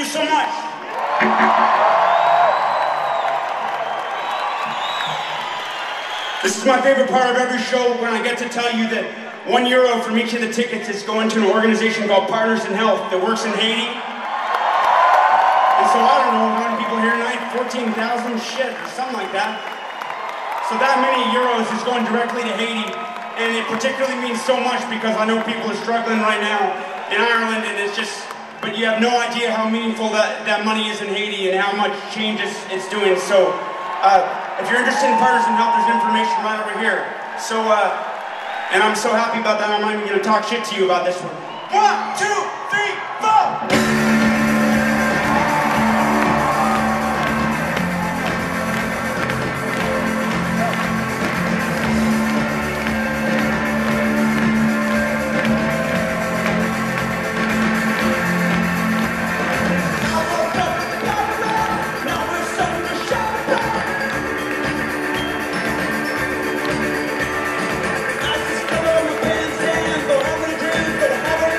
so much. This is my favorite part of every show, when I get to tell you that €1 from each of the tickets is going to an organization called Partners in Health that works in Haiti. And so I don't know, how many people here tonight? 14,000, shit, or something like that. So that many euros is going directly to Haiti, and it particularly means so much because I know people are struggling right now in Ireland, and it's just, but you have no idea how meaningful that money is in Haiti and how much change it's doing. So if you're interested in Partners in Health, there's information right over here. So, and I'm so happy about that, I'm not even going to talk shit to you about this one. 1, 2, 3, 4! Have a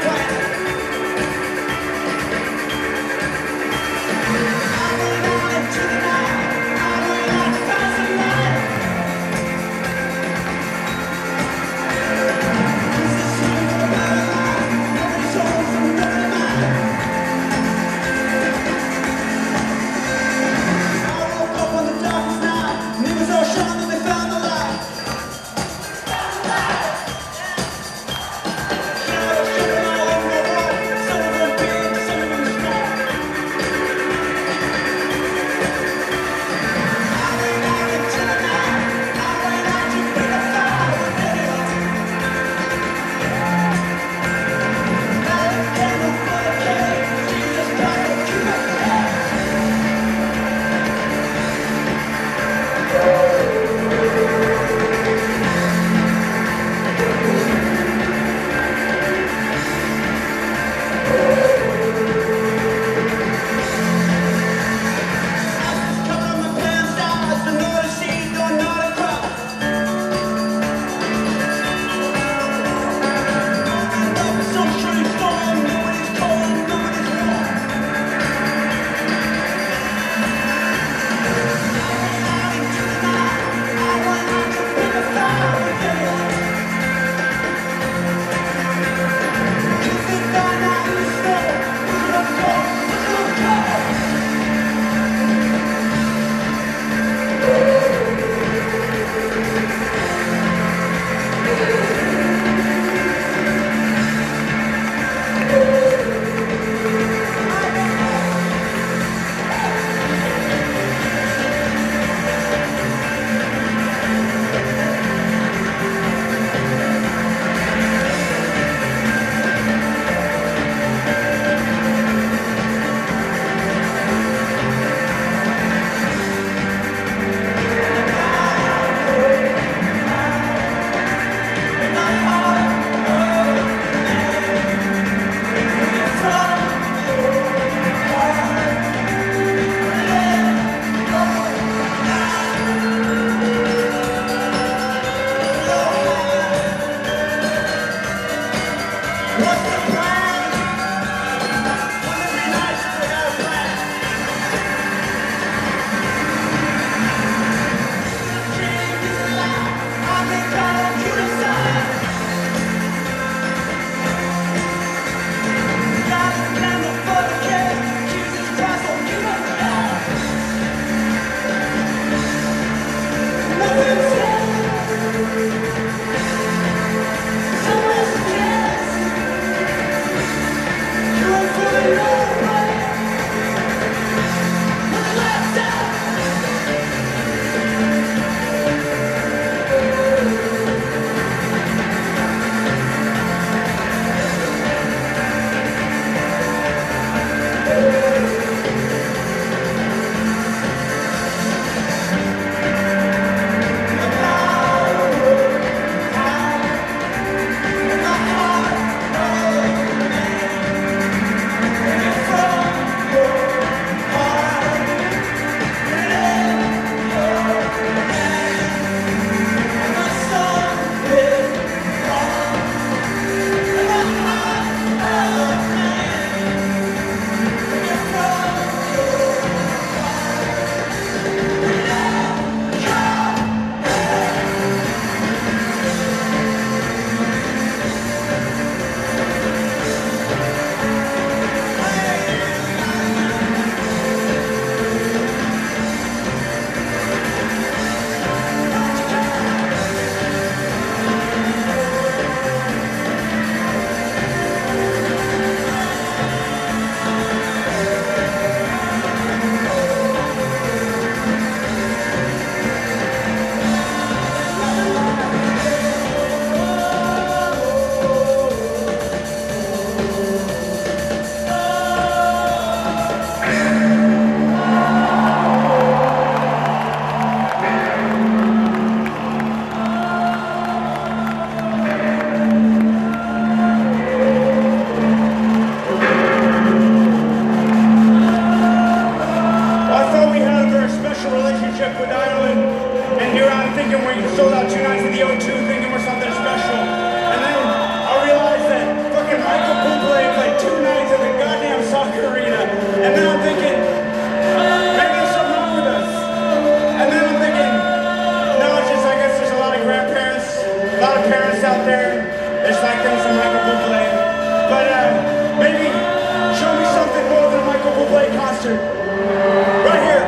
bastard. Right here.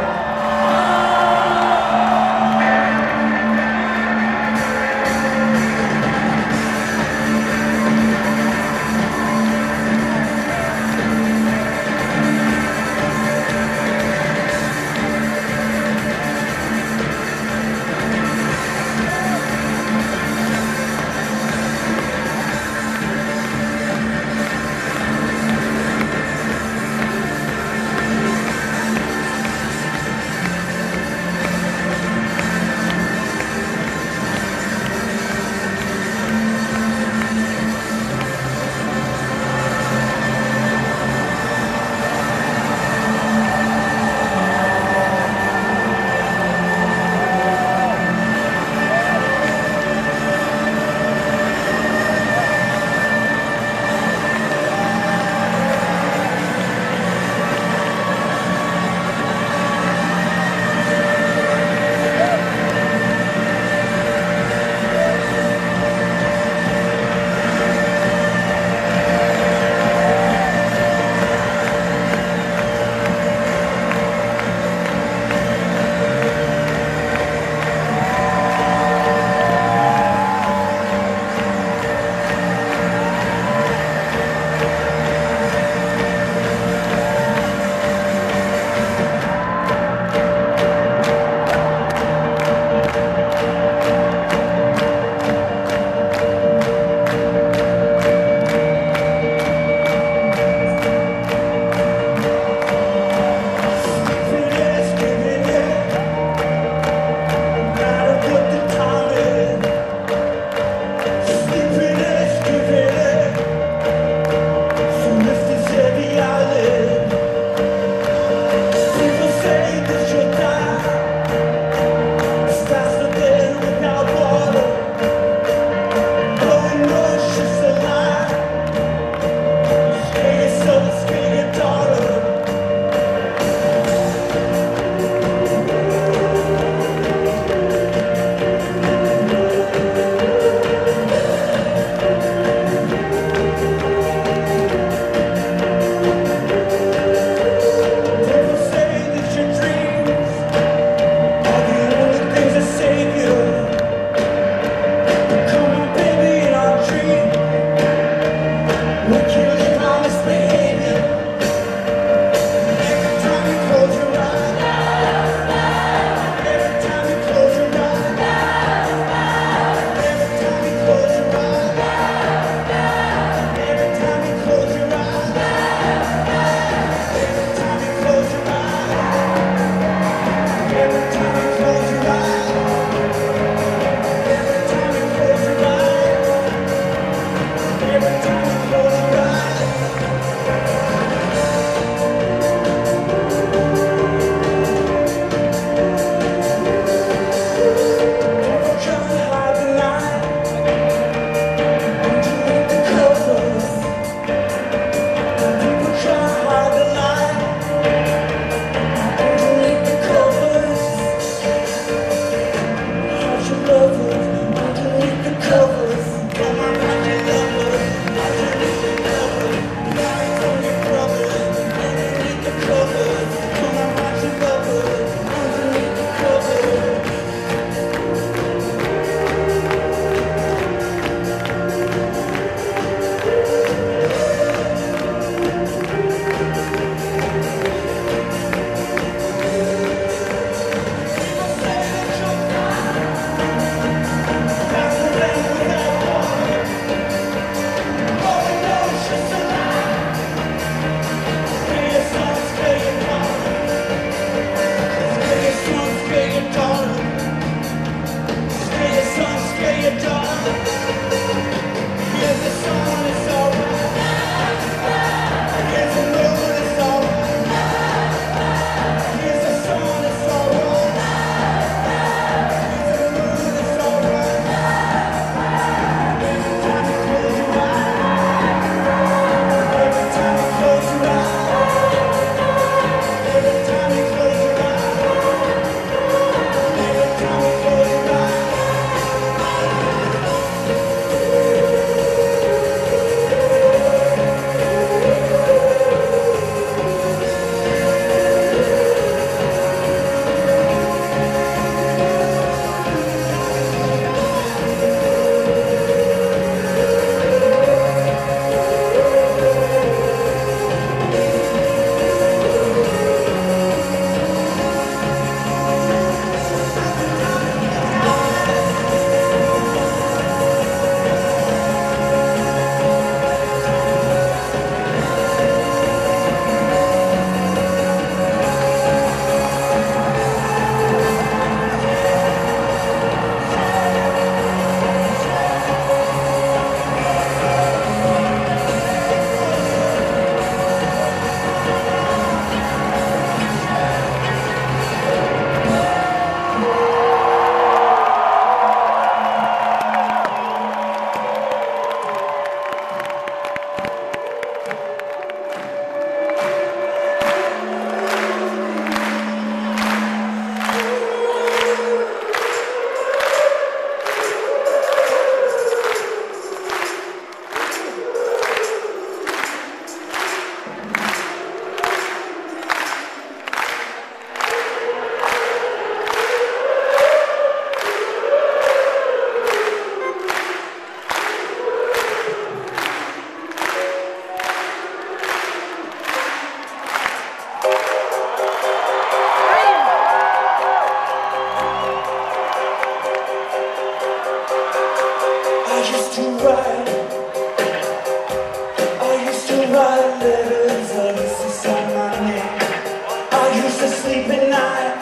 write letters, I used to sign my name. I used to sleep at night,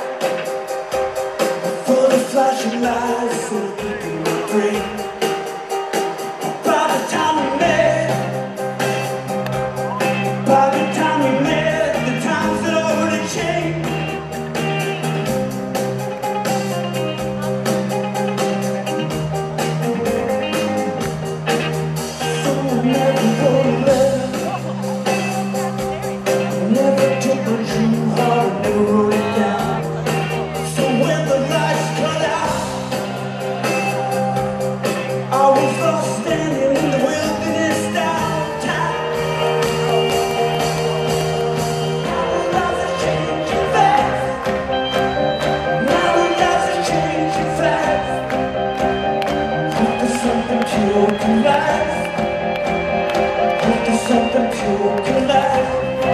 full of flashing lights, so people would dream. By the time we met, the times had already changed. So I never wrote a letter, never took my true heart, never wrote it down. So when the lights cut out, I was lost standing in the wilderness downtown. Now the lives are changing fast. Now the lives are changing fast. Hope there's something pure can last. Hope there's something pure can last.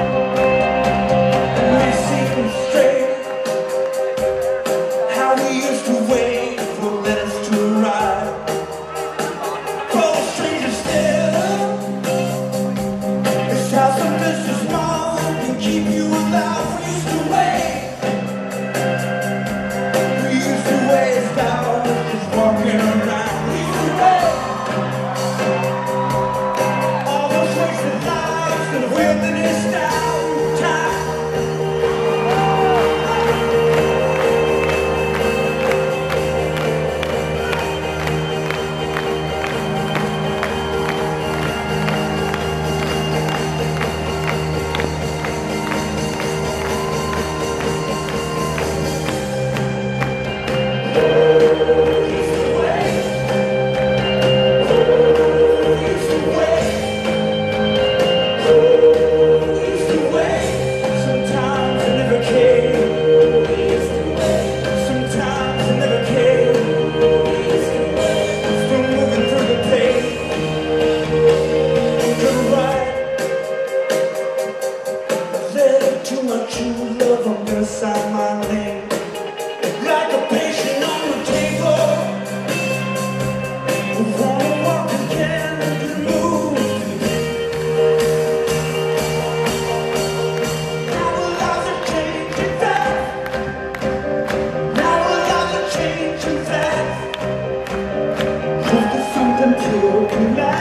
Sign my name like a patient on the table. I wanna walk again and move. Now the lives are changing fast. Now the lives are changing fast. Hope there's something pure can last.